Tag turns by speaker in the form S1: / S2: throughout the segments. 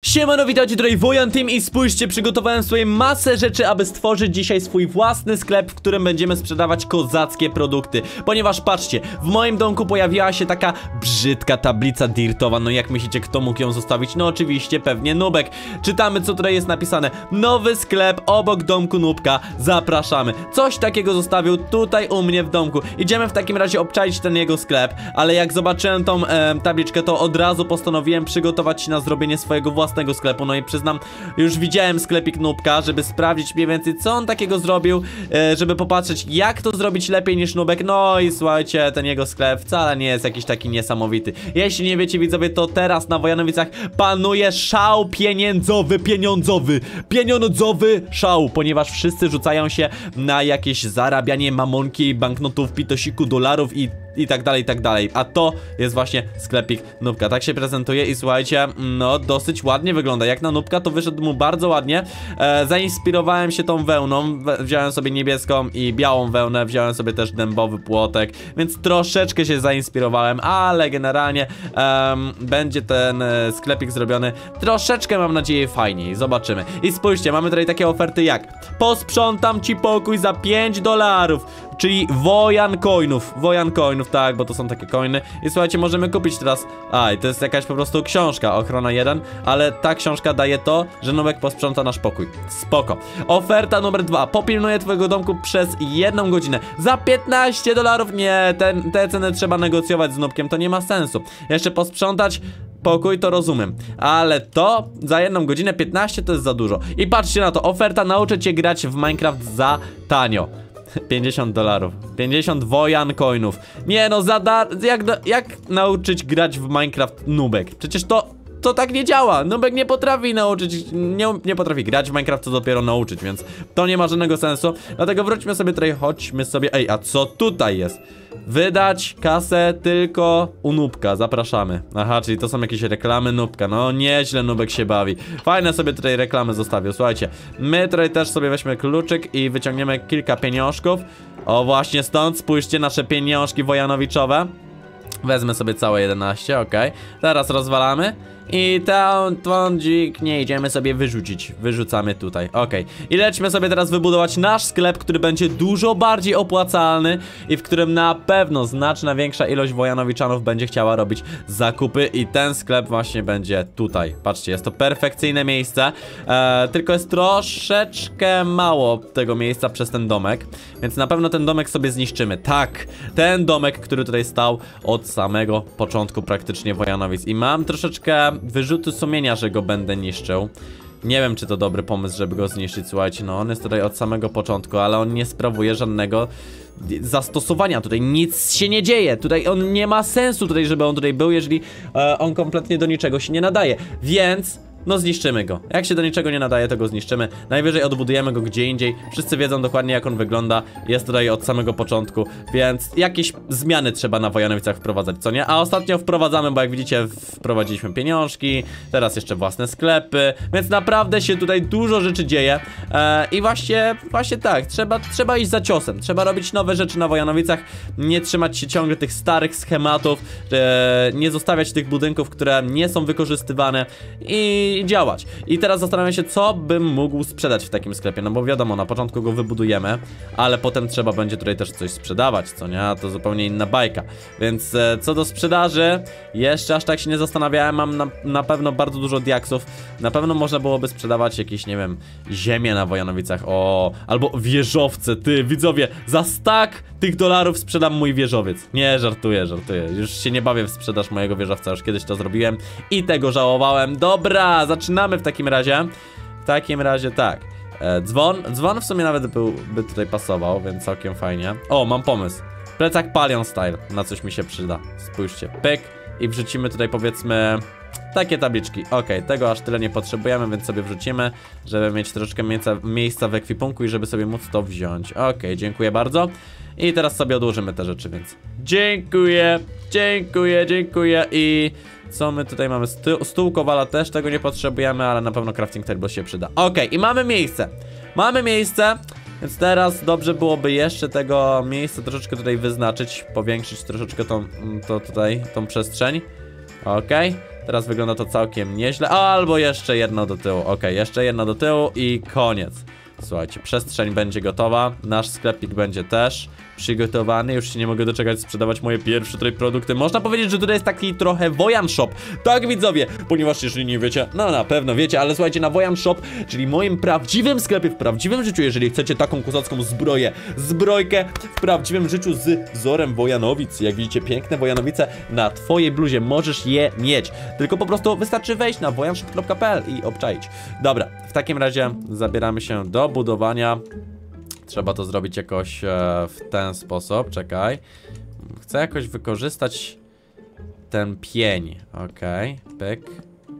S1: Siemano, witajcie, tutaj Wojan Team i spójrzcie, przygotowałem sobie masę rzeczy, aby stworzyć dzisiaj swój własny sklep, w którym będziemy sprzedawać kozackie produkty. Ponieważ patrzcie, w moim domku pojawiła się taka brzydka tablica dirtowa. No jak myślicie, kto mógł ją zostawić? No oczywiście, pewnie Nubek. Czytamy, co tutaj jest napisane. Nowy sklep obok domku Nubka, zapraszamy. Coś takiego zostawił tutaj u mnie w domku. Idziemy w takim razie obczaić ten jego sklep. Ale jak zobaczyłem tą tabliczkę, to od razu postanowiłem przygotować się na zrobienie swojego własnego sklepu. No i przyznam, już widziałem sklepik Nubka, żeby sprawdzić mniej więcej, co on takiego zrobił, żeby popatrzeć, jak to zrobić lepiej niż Nubek. No i słuchajcie, ten jego sklep wcale nie jest jakiś taki niesamowity. Jeśli nie wiecie, widzowie, to teraz na Wojanowicach panuje szał pieniądzowy szał, ponieważ wszyscy rzucają się na jakieś zarabianie mamonki, banknotów, pitosiku, dolarów i tak dalej, a to jest właśnie sklepik Nubka. Tak się prezentuje i słuchajcie, no dosyć ładnie wygląda. Jak na Nubka to wyszedł mu bardzo ładnie. Zainspirowałem się tą wełną, wziąłem sobie niebieską i białą wełnę, wziąłem sobie też dębowy płotek, więc troszeczkę się zainspirowałem, ale generalnie będzie ten sklepik zrobiony troszeczkę, mam nadzieję, fajniej. Zobaczymy. I spójrzcie, mamy tutaj takie oferty jak: posprzątam ci pokój za $5, czyli Wojan coinów, tak, bo to są takie coiny. I słuchajcie, możemy kupić teraz. I to jest jakaś po prostu książka, ochrona 1, ale ta książka daje to, że Nubek posprząta nasz pokój. Spoko. Oferta numer 2. Popilnuję twojego domku przez 1 godzinę za $15. Nie, te ceny trzeba negocjować z Nubkiem, to nie ma sensu. Jeszcze posprzątać pokój to rozumiem, ale to za 1 godzinę 15 to jest za dużo. I patrzcie na to, oferta: nauczę cię grać w Minecraft za tanio. $50. 50 Wojan coinów. Nie no, jak nauczyć grać w Minecraft Nubek? Przecież to tak nie działa. Nubek nie potrafi nauczyć, nie potrafi grać w Minecraft, to dopiero nauczyć, więc to nie ma żadnego sensu. Dlatego wróćmy sobie tutaj, chodźmy sobie. Ej, a co tutaj jest? Wydać kasę tylko u Nubka, zapraszamy. Aha, czyli to są jakieś reklamy Nubka. No nieźle Nubek się bawi. Fajne sobie tutaj reklamy zostawił. Słuchajcie, my tutaj też sobie weźmy kluczyk i wyciągniemy kilka pieniążków. O, właśnie stąd, spójrzcie, nasze pieniążki wojanowiczowe. Wezmę sobie całe 11, ok. Teraz rozwalamy. I ten dźwig nie idziemy sobie wyrzucić. Wyrzucamy tutaj, ok. I lećmy sobie teraz wybudować nasz sklep, który będzie dużo bardziej opłacalny i w którym na pewno znaczna większa ilość Wojanowiczanów będzie chciała robić zakupy. I ten sklep właśnie będzie tutaj. Patrzcie, jest to perfekcyjne miejsce, tylko jest troszeczkę mało tego miejsca przez ten domek, więc na pewno ten domek sobie zniszczymy. Tak, ten domek, który tutaj stał od samego początku praktycznie Wojanowic. I mam troszeczkę wyrzuty sumienia, że go będę niszczył. Nie wiem, czy to dobry pomysł, żeby go zniszczyć. Słuchajcie, no on jest tutaj od samego początku, ale on nie sprawuje żadnego zastosowania. Tutaj nic się nie dzieje. Tutaj on nie ma sensu tutaj, żeby on tutaj był, jeżeli on kompletnie do niczego się nie nadaje. Więc no zniszczymy go. Jak się do niczego nie nadaje, to go zniszczymy. Najwyżej odbudujemy go gdzie indziej. Wszyscy wiedzą dokładnie, jak on wygląda. Jest tutaj od samego początku, więc jakieś zmiany trzeba na Wojanowicach wprowadzać, co nie? A ostatnio wprowadzamy, bo jak widzicie, wprowadziliśmy pieniążki, teraz jeszcze własne sklepy, więc naprawdę się tutaj dużo rzeczy dzieje. I właśnie tak, trzeba iść za ciosem. Trzeba robić nowe rzeczy na Wojanowicach. Nie trzymać się ciągle tych starych schematów, nie zostawiać tych budynków, które nie są wykorzystywane i działać. I teraz zastanawiam się, co bym mógł sprzedać w takim sklepie. No bo wiadomo, na początku go wybudujemy, ale potem trzeba będzie tutaj też coś sprzedawać, co nie? A to zupełnie inna bajka. Więc co do sprzedaży, jeszcze aż tak się nie zastanawiałem. Mam na pewno bardzo dużo diaksów. Na pewno można byłoby sprzedawać jakieś, nie wiem, ziemię na Wojanowicach. O, albo wieżowce. Ty, widzowie, za stack tych dolarów sprzedam mój wieżowiec. Nie, żartuję. Już się nie bawię w sprzedaż mojego wieżowca. Już kiedyś to zrobiłem i tego żałowałem. Dobra, zaczynamy w takim razie. W takim razie tak. Dzwon w sumie nawet by tutaj pasował, więc całkiem fajnie. O, mam pomysł. Plecak Palion Style. Na coś mi się przyda. Spójrzcie. Pyk. I wrzucimy tutaj, powiedzmy, takie tabliczki. Okej, tego aż tyle nie potrzebujemy, więc sobie wrzucimy, żeby mieć troszeczkę miejsca w ekwipunku i żeby sobie móc to wziąć. Okej, dziękuję bardzo. I teraz sobie odłożymy te rzeczy, więc dziękuję. I co my tutaj mamy? Stół kowala też tego nie potrzebujemy, ale na pewno crafting table się przyda. Okej, i mamy miejsce. Więc teraz dobrze byłoby jeszcze tego miejsca troszeczkę tutaj wyznaczyć, powiększyć troszeczkę tą przestrzeń. Okej. Teraz wygląda to całkiem nieźle. Albo jeszcze jedno do tyłu. Okej, jeszcze jedno do tyłu i koniec. Słuchajcie, przestrzeń będzie gotowa. Nasz sklepik będzie też przygotowany. Już się nie mogę doczekać sprzedawać moje pierwsze tutaj produkty. Można powiedzieć, że tutaj jest taki trochę Wojan Shop. Tak, widzowie, ponieważ jeżeli nie wiecie, no na pewno wiecie, ale słuchajcie, na Wojan Shop, czyli moim prawdziwym sklepie w prawdziwym życiu, jeżeli chcecie taką kozacką zbrojkę w prawdziwym życiu z wzorem Wojanowic. Jak widzicie, piękne Wojanowice na twojej bluzie, możesz je mieć. Tylko po prostu wystarczy wejść na wojanshop.pl i obczaić. Dobra, w takim razie zabieramy się do budowania. Trzeba to zrobić jakoś w ten sposób. Czekaj. Chcę jakoś wykorzystać ten pień. Okej, pyk.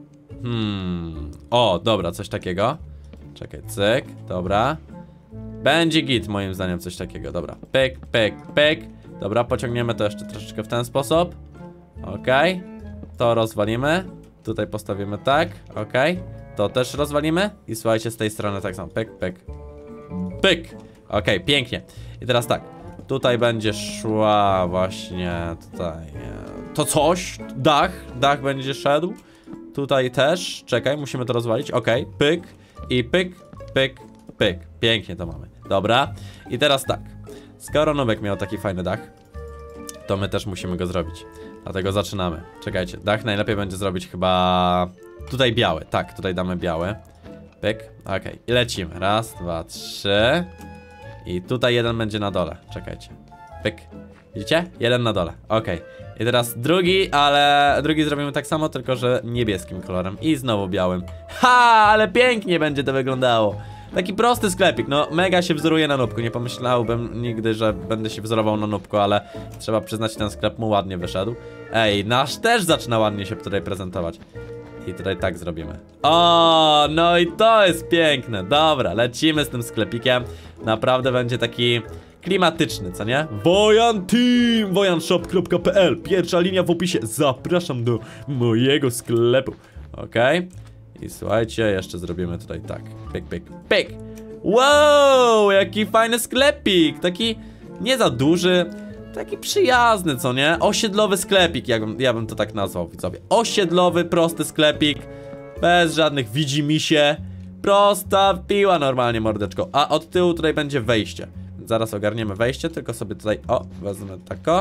S1: O, dobra, coś takiego. Czekaj, cyk, dobra. Będzie git, moim zdaniem, coś takiego. Dobra, pyk, pyk, pyk. Dobra, pociągniemy to jeszcze troszeczkę w ten sposób. Okej. To rozwalimy. Tutaj postawimy tak, okej. To też rozwalimy. I słuchajcie, z tej strony tak samo. Pyk, pyk, pyk. Okej, pięknie. I teraz tak. Tutaj będzie szła właśnie tutaj. To coś. Dach będzie szedł. Tutaj też. Czekaj, musimy to rozwalić. Okej, pyk. I pyk, pyk, pyk. Pięknie to mamy. Dobra. I teraz tak. Skoro Nubek miał taki fajny dach, to my też musimy go zrobić. Dlatego zaczynamy. Czekajcie, dach najlepiej będzie zrobić chyba... Tutaj biały. Tak, tutaj damy biały. Pyk. Okej. I lecimy. Raz, dwa, trzy. I tutaj jeden będzie na dole. Czekajcie. Pyk. Widzicie? Jeden na dole. Okej. I teraz drugi, ale drugi zrobimy tak samo, tylko że niebieskim kolorem. I znowu białym. Ha! Ale pięknie będzie to wyglądało. Taki prosty sklepik, no mega się wzoruje na Nubku. Nie pomyślałbym nigdy, że będę się wzorował na Nubku, ale trzeba przyznać, ten sklep mu ładnie wyszedł. Ej, nasz też zaczyna ładnie się tutaj prezentować. I tutaj tak zrobimy. O, no i to jest piękne. Dobra, lecimy z tym sklepikiem. Naprawdę będzie taki klimatyczny, co nie? Wojan Team, wojanshop.pl. Pierwsza linia w opisie. Zapraszam do mojego sklepu. Okej. I słuchajcie, jeszcze zrobimy tutaj tak. Pyk, pyk, pyk. Wow, jaki fajny sklepik. Taki nie za duży, taki przyjazny, co nie? Osiedlowy sklepik, ja bym to tak nazwał, widzowie. Osiedlowy, prosty sklepik. Bez żadnych widzimisię. Prosta piła normalnie, mordeczko. A od tyłu tutaj będzie wejście. Zaraz ogarniemy wejście, tylko sobie tutaj... O, wezmę tako.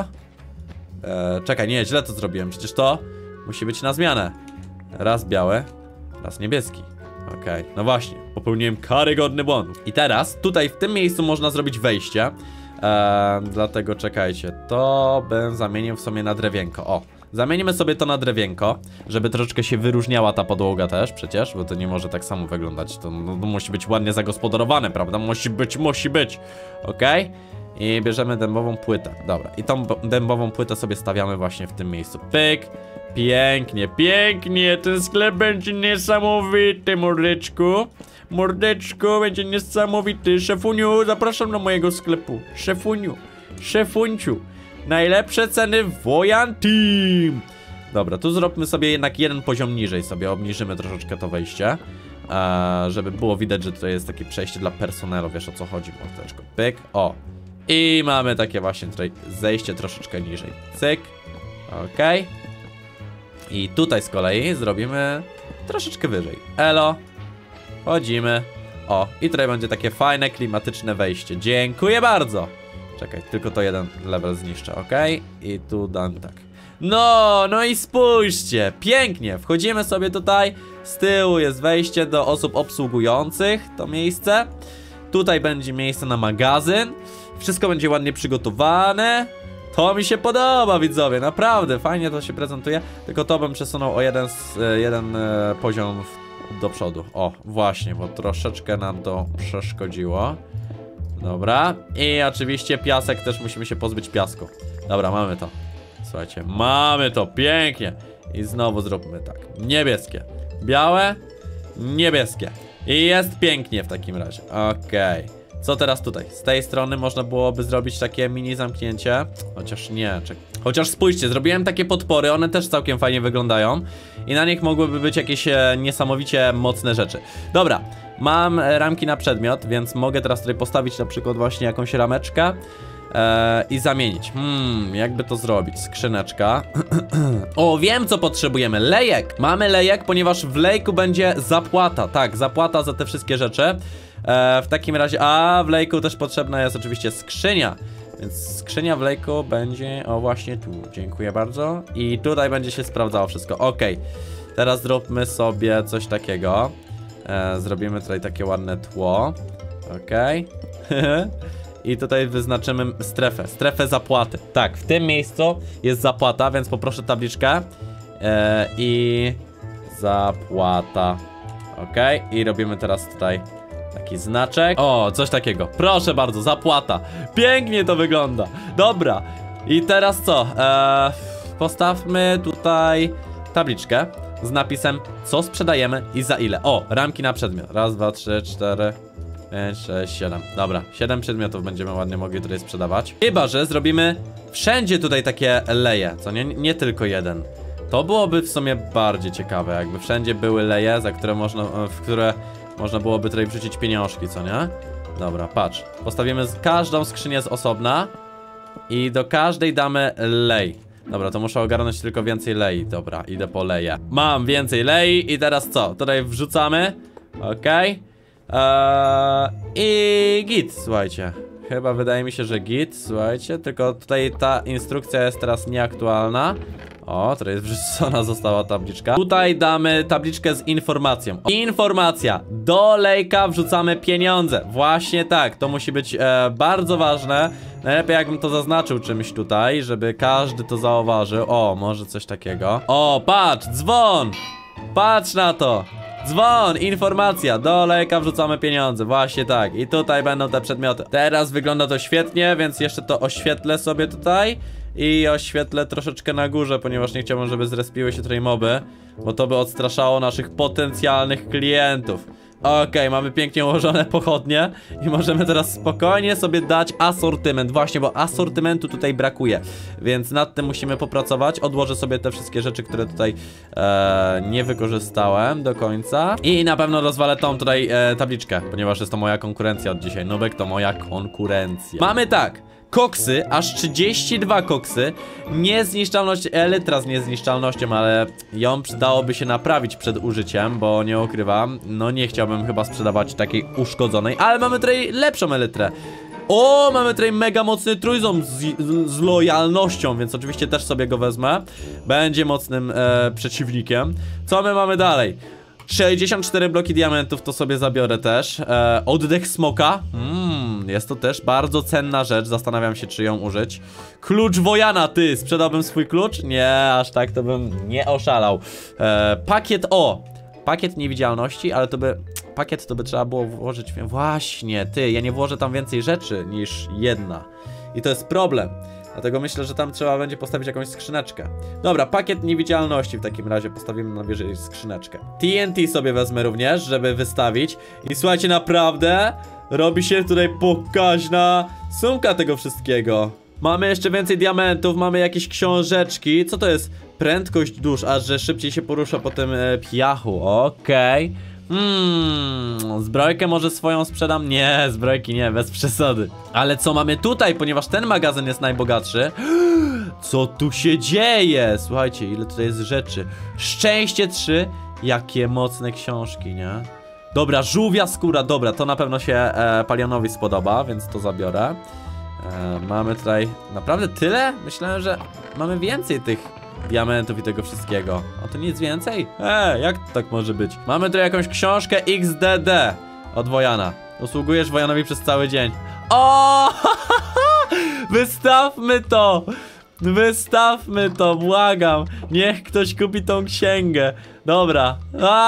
S1: Czekaj, nie, źle to zrobiłem. Przecież to musi być na zmianę. Raz białe, raz niebieski. Okej, no właśnie, popełniłem karygodny błąd. I teraz, tutaj w tym miejscu można zrobić wejście. Dlatego czekajcie, to bym zamienił w sumie na drewienko. O, zamienimy sobie to na drewienko, żeby troszeczkę się wyróżniała ta podłoga też przecież, bo to nie może tak samo wyglądać. To musi być ładnie zagospodarowane, prawda? Musi być. Okej? I bierzemy dębową płytę. Dobra, i tą dębową płytę sobie stawiamy właśnie w tym miejscu. Pyk. Pięknie, pięknie. Ten sklep będzie niesamowity, mordeczku. Mordeczku, będzie niesamowity. Szefuniu, zapraszam do mojego sklepu. Szefuniu, szefunciu. Najlepsze ceny w Wojan Team. Dobra, tu zróbmy sobie jednak jeden poziom niżej. Sobie obniżymy troszeczkę to wejście, żeby było widać, że tutaj jest takie przejście dla personelu. Wiesz, o co chodzi, mordeczko. Pyk, o. I mamy takie właśnie tutaj zejście troszeczkę niżej. Cyk. Okej. I tutaj z kolei zrobimy troszeczkę wyżej. Elo. Chodzimy. O, i tutaj będzie takie fajne, klimatyczne wejście. Dziękuję bardzo. Czekaj, tylko to jeden level zniszczę, ok? I tu dam tak. No i spójrzcie. Pięknie. Wchodzimy sobie tutaj. Z tyłu jest wejście do osób obsługujących to miejsce. Tutaj będzie miejsce na magazyn. Wszystko będzie ładnie przygotowane. To mi się podoba, widzowie, naprawdę, fajnie to się prezentuje. Tylko to bym przesunął o jeden poziom do przodu. O, właśnie, bo troszeczkę nam to przeszkodziło. Dobra, i oczywiście piasek, też musimy się pozbyć piasku. Dobra, mamy to. Słuchajcie, mamy to, pięknie. I znowu zróbmy tak, niebieskie, białe, niebieskie. I jest pięknie w takim razie, okej. Co teraz tutaj? Z tej strony można byłoby zrobić takie mini zamknięcie. Chociaż nie, chociaż spójrzcie, zrobiłem takie podpory, one też całkiem fajnie wyglądają. I na nich mogłyby być jakieś niesamowicie mocne rzeczy. Dobra, mam ramki na przedmiot, więc mogę teraz tutaj postawić na przykład właśnie jakąś rameczkę. i zamienić. Jakby to zrobić? Skrzyneczka. O, wiem co potrzebujemy. Lejek. Mamy lejek, ponieważ w lejku będzie zapłata. Tak, zapłata za te wszystkie rzeczy. W takim razie, w lejku też potrzebna jest oczywiście skrzynia. Więc skrzynia w lejku będzie, o właśnie tu, dziękuję bardzo. I tutaj będzie się sprawdzało wszystko, okej. Teraz zróbmy sobie coś takiego. Zrobimy tutaj takie ładne tło. Okej. I tutaj wyznaczymy strefę zapłaty. Tak, w tym miejscu jest zapłata, więc poproszę tabliczkę. I zapłata. Okej, i robimy teraz tutaj taki znaczek. O, coś takiego. Proszę bardzo, zapłata. Pięknie to wygląda. Dobra. I teraz co? Postawmy tutaj tabliczkę z napisem, co sprzedajemy i za ile. O, ramki na przedmiot. Raz, dwa, trzy, cztery, 5, 6, 7. Dobra, 7 przedmiotów będziemy ładnie mogli tutaj sprzedawać. Chyba że zrobimy wszędzie tutaj takie leje, co nie? Nie tylko jeden. To byłoby w sumie bardziej ciekawe, jakby wszędzie były leje, za które w które można byłoby tutaj wrzucić pieniążki, co nie? Dobra, patrz. Postawimy każdą skrzynię z osobna i do każdej damy lej. Dobra, to muszę ogarnąć tylko więcej lei. Dobra, idę po leje. Mam więcej lei i teraz co? Tutaj wrzucamy. Okej. I git, słuchajcie. Chyba wydaje mi się, że git, słuchajcie. Tylko tutaj ta instrukcja jest teraz nieaktualna. O, tutaj jest wrzucona została tabliczka. Tutaj damy tabliczkę z informacją. Informacja. Do lejka wrzucamy pieniądze. Właśnie tak, to musi być bardzo ważne. Najlepiej jakbym to zaznaczył czymś tutaj, żeby każdy to zauważył. O, może coś takiego. O, patrz, dzwon. Patrz na to. Dzwon, informacja, do lejka wrzucamy pieniądze, właśnie tak. I tutaj będą te przedmioty. Teraz wygląda to świetnie, więc jeszcze to oświetlę sobie tutaj. I oświetlę troszeczkę na górze, ponieważ nie chciałbym, żeby zrespiły się tutaj moby, bo to by odstraszało naszych potencjalnych klientów. Okej, mamy pięknie ułożone pochodnie i możemy teraz spokojnie sobie dać asortyment. Właśnie, bo asortymentu tutaj brakuje, więc nad tym musimy popracować. Odłożę sobie te wszystkie rzeczy, które tutaj nie wykorzystałem do końca. I na pewno rozwalę tą tutaj tabliczkę, ponieważ jest to moja konkurencja od dzisiaj. Nubek to moja konkurencja. Mamy tak. Koksy, aż 32 koksy. Niezniszczalność, elytra z niezniszczalnością, ale ją przydałoby się naprawić przed użyciem, bo nie ukrywam, no nie chciałbym chyba sprzedawać takiej uszkodzonej, ale mamy tutaj lepszą elytrę. O, mamy tutaj mega mocny trójząb z lojalnością, więc oczywiście też sobie go wezmę. Będzie mocnym przeciwnikiem. Co my mamy dalej? 64 bloki diamentów, to sobie zabiorę też. Oddech smoka. Jest to też bardzo cenna rzecz. Zastanawiam się, czy ją użyć. Klucz Wojana, ty! Sprzedałbym swój klucz? Nie, aż tak to bym nie oszalał. Pakiet niewidzialności, ale to by... Pakiet to by trzeba było włożyć... Właśnie, ty, ja nie włożę tam więcej rzeczy niż jedna. I to jest problem. Dlatego myślę, że tam trzeba będzie postawić jakąś skrzyneczkę. Dobra, pakiet niewidzialności w takim razie postawimy na wieży skrzyneczkę. TNT sobie wezmę również, żeby wystawić. I słuchajcie, naprawdę robi się tutaj pokaźna sumka tego wszystkiego. Mamy jeszcze więcej diamentów, mamy jakieś książeczki. Co to jest? Prędkość dusz, aż że szybciej się porusza po tym piachu. Okej. Zbrojkę może swoją sprzedam? Nie, zbrojki nie, bez przesady. Ale co mamy tutaj, ponieważ ten magazyn jest najbogatszy. Co tu się dzieje? Słuchajcie, ile tutaj jest rzeczy. Szczęście 3. Jakie mocne książki, nie? Dobra, żółwia skóra, dobra, to na pewno się Palionowi spodoba, więc to zabiorę. Mamy tutaj naprawdę tyle? Myślałem, że mamy więcej tych diamentów i tego wszystkiego. A to nic więcej? Jak to tak może być? Mamy tu jakąś książkę XDD od Wojana. Usługujesz Wojanowi przez cały dzień. O! Wystawmy to! Wystawmy to, błagam. Niech ktoś kupi tą księgę. Dobra.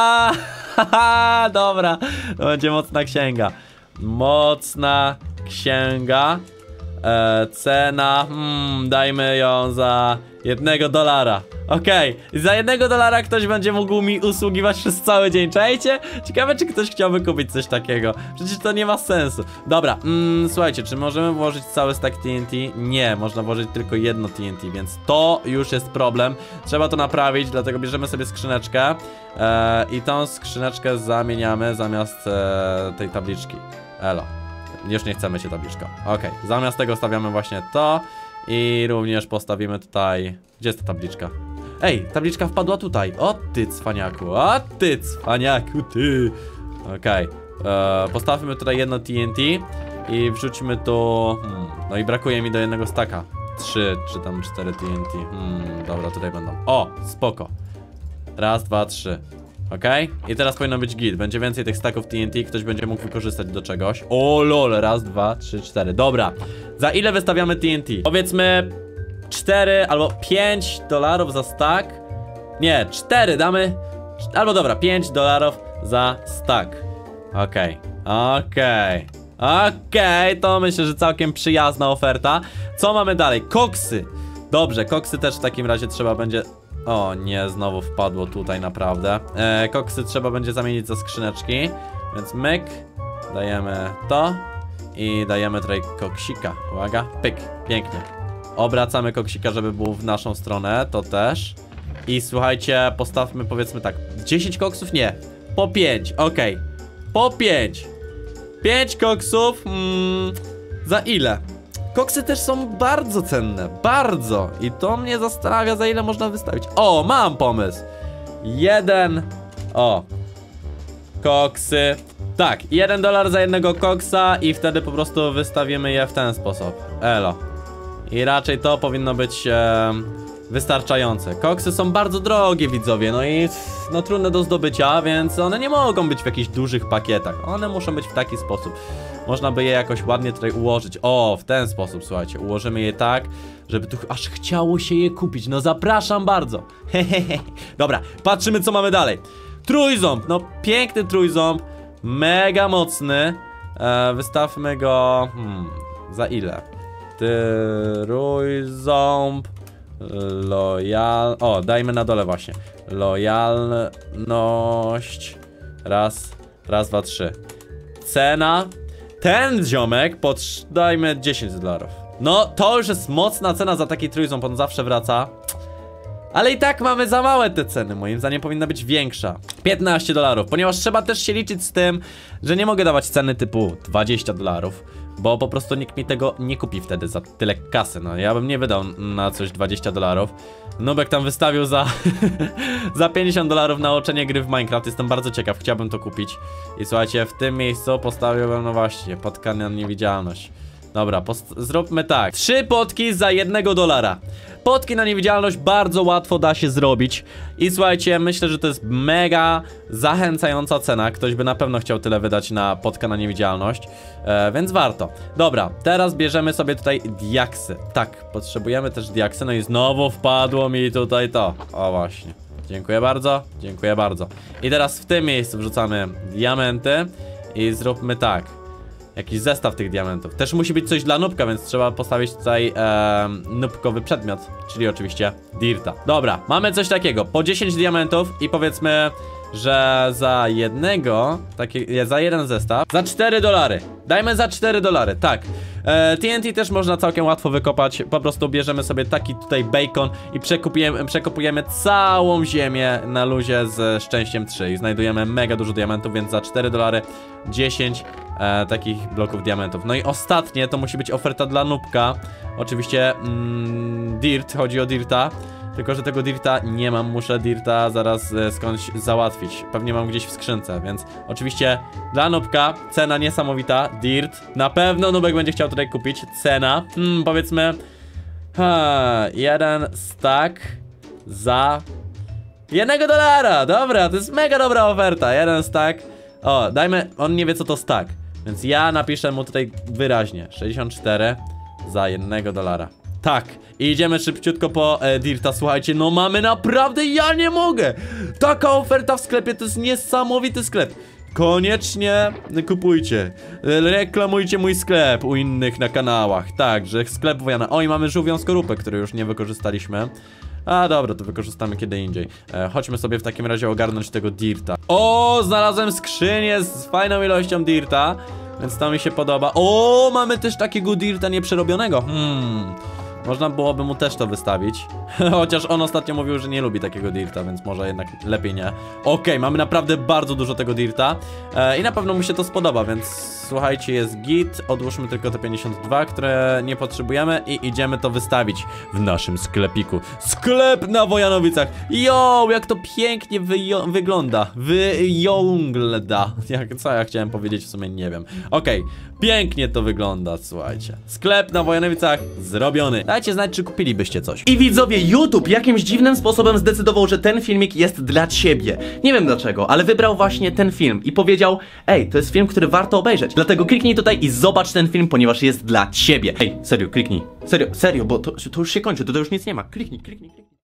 S1: Dobra. To będzie mocna księga. Mocna księga. Cena, dajmy ją za $1. Okej, za $1 ktoś będzie mógł mi usługiwać przez cały dzień, czajcie? Ciekawe, czy ktoś chciałby kupić coś takiego. Przecież to nie ma sensu. Dobra, słuchajcie, czy możemy włożyć cały stack TNT? Nie, można włożyć tylko jedno TNT, więc to już jest problem. Trzeba to naprawić, dlatego bierzemy sobie skrzyneczkę i tą skrzyneczkę zamieniamy zamiast tej tabliczki. Elo. Już nie chcemy się tabliczką. Okej, zamiast tego stawiamy właśnie to. I również postawimy tutaj... Gdzie jest ta tabliczka? Ej, tabliczka wpadła tutaj. O ty cwaniaku, ty. Okej, postawmy tutaj jedno TNT. I wrzućmy tu... no i brakuje mi do jednego staka 3 czy tam 4 TNT. Dobra, tutaj będą. O, spoko. Raz, dwa, 3. Okej? I teraz powinno być git. Będzie więcej tych staków TNT, ktoś będzie mógł wykorzystać do czegoś. O lol, raz, dwa, 3, 4. Dobra. Za ile wystawiamy TNT? Powiedzmy 4 albo 5 dolarów za stack. Nie, 4 damy. Albo dobra, 5 dolarów za stack. Okej. Okej, to myślę, że całkiem przyjazna oferta. Co mamy dalej? Koksy. Dobrze, koksy też w takim razie trzeba będzie... O nie, znowu wpadło tutaj naprawdę. Koksy trzeba będzie zamienić za skrzyneczki. Więc myk. Dajemy to. I dajemy tutaj koksika. Uwaga, pyk, pięknie. Obracamy koksika, żeby był w naszą stronę. To też. I słuchajcie, postawmy powiedzmy tak 10 koksów? Nie, po 5, okej. Po 5. 5 koksów, za ile? Koksy też są bardzo cenne, bardzo. I to mnie zastanawia, za ile można wystawić. O, mam pomysł. Koksy. Tak, $1 za jednego koksa i wtedy po prostu wystawimy je w ten sposób. Elo. I raczej to powinno być wystarczające. Koksy są bardzo drogie, widzowie, no i no trudne do zdobycia, więc one nie mogą być w jakichś dużych pakietach. One muszą być w taki sposób. Można by je jakoś ładnie tutaj ułożyć. O, w ten sposób, słuchajcie. Ułożymy je tak, żeby tu aż chciało się je kupić. No zapraszam bardzo. Hehehe. Dobra, patrzymy co mamy dalej. Trójząb, no piękny trójząb. Mega mocny. Wystawmy go... za ile? Trójząb. O, dajmy na dole właśnie. Lojalność. Raz, dwa, 3. Cena. Ten ziomek dajmy $10. No, to już jest mocna cena za taki trójząb, on zawsze wraca. Ale i tak mamy za małe te ceny, moim zdaniem powinna być większa. $15, ponieważ trzeba też się liczyć z tym, że nie mogę dawać ceny typu $20, bo po prostu nikt mi tego nie kupi wtedy za tyle kasy. No ja bym nie wydał na coś $20. Nubek tam wystawił za za $50 nauczenie gry w Minecraft. Jestem bardzo ciekaw, chciałbym to kupić. I słuchajcie, w tym miejscu postawiłbym, no właśnie, potkę na niewidzialność. Dobra, zróbmy tak. 3 potki za $1. Potki na niewidzialność bardzo łatwo da się zrobić. I słuchajcie, myślę, że to jest mega zachęcająca cena. Ktoś by na pewno chciał tyle wydać na potkę na niewidzialność, więc warto. Dobra, teraz bierzemy sobie tutaj diaksy. Tak, potrzebujemy też diaksy. No i znowu wpadło mi tutaj to. O właśnie, dziękuję bardzo, dziękuję bardzo. I teraz w tym miejscu wrzucamy diamenty. I zróbmy tak. Jakiś zestaw tych diamentów. Też musi być coś dla nubka, więc trzeba postawić tutaj nubkowy przedmiot, czyli oczywiście dirta. Dobra, mamy coś takiego. Po 10 diamentów i powiedzmy, że za za jeden zestaw, za $4. Dajmy za $4, tak. TNT też można całkiem łatwo wykopać. Po prostu bierzemy sobie taki tutaj bacon i przekopujemy całą ziemię na luzie z szczęściem 3 i znajdujemy mega dużo diamentów, więc za $4 10 takich bloków diamentów. No i ostatnie to musi być oferta dla nubka. Oczywiście dirt, chodzi o dirta. Tylko że tego dirta nie mam, muszę dirta zaraz skądś załatwić. Pewnie mam gdzieś w skrzynce, więc oczywiście dla nubka cena niesamowita. Dirt, na pewno nubek będzie chciał tutaj kupić. Cena, powiedzmy 1 stack za $1. Dobra, to jest mega dobra oferta. 1 stack. O, dajmy, on nie wie co to stack, więc ja napiszę mu tutaj wyraźnie 64 za $1. Tak, i idziemy szybciutko po dirta. Słuchajcie, no mamy naprawdę, ja nie mogę. Taka oferta w sklepie, to jest niesamowity sklep. Koniecznie kupujcie. Reklamujcie mój sklep u innych na kanałach. Tak, że sklep Wojana. O, i mamy żółwią skorupę, której już nie wykorzystaliśmy. A dobra, to wykorzystamy kiedy indziej. Chodźmy sobie w takim razie ogarnąć tego dirta. O, znalazłem skrzynię z fajną ilością dirta, więc to mi się podoba. O, mamy też takiego dirta nieprzerobionego. Można byłoby mu też to wystawić. Chociaż on ostatnio mówił, że nie lubi takiego dirta, więc może jednak lepiej nie. Okej, mamy naprawdę bardzo dużo tego dirta i na pewno mu się to spodoba, więc słuchajcie, jest git. Odłóżmy tylko te 52, które nie potrzebujemy i idziemy to wystawić w naszym sklepiku. Sklep na Wojanowicach. Jo, jak to pięknie wygląda. Wygląda. Co ja chciałem powiedzieć, w sumie nie wiem. Okej, pięknie to wygląda, słuchajcie. Sklep na Wojanowicach zrobiony. Dajcie znać, czy kupilibyście coś.
S2: I widzowie, YouTube jakimś dziwnym sposobem zdecydował, że ten filmik jest dla ciebie. Nie wiem dlaczego, ale wybrał właśnie ten film i powiedział: ej, to jest film, który warto obejrzeć. Dlatego kliknij tutaj i zobacz ten film, ponieważ jest dla ciebie. Ej, serio, kliknij. Serio, bo to już się kończy, to już nic nie ma. Kliknij.